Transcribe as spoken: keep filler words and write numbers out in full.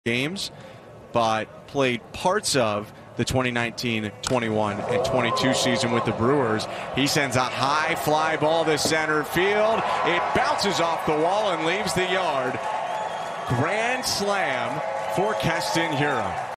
games, but played parts of the twenty nineteen twenty-one and twenty-two season with the Brewers. He sends a high fly ball to center field. It bounces off the wall and leaves the yard. Grand slam for Keston Hiura.